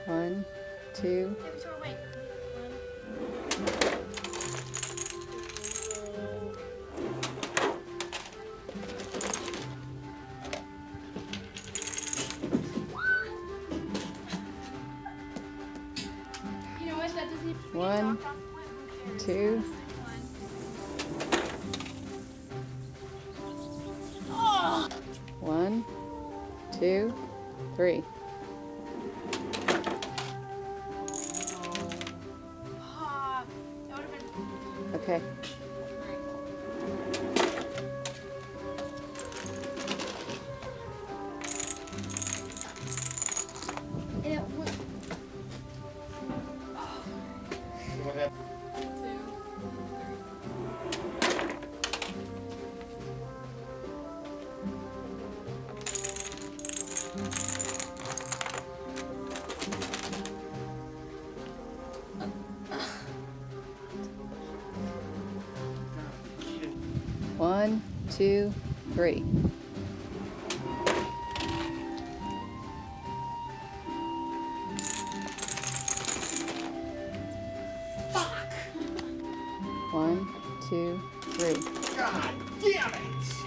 1, 2. You know what? That doesn't even 1, 2. Oh! 1, 2, 3. Ah, that would have been. Okay. It was. What happened? 1, 2, 3. Fuck! 1, 2, 3. God damn it!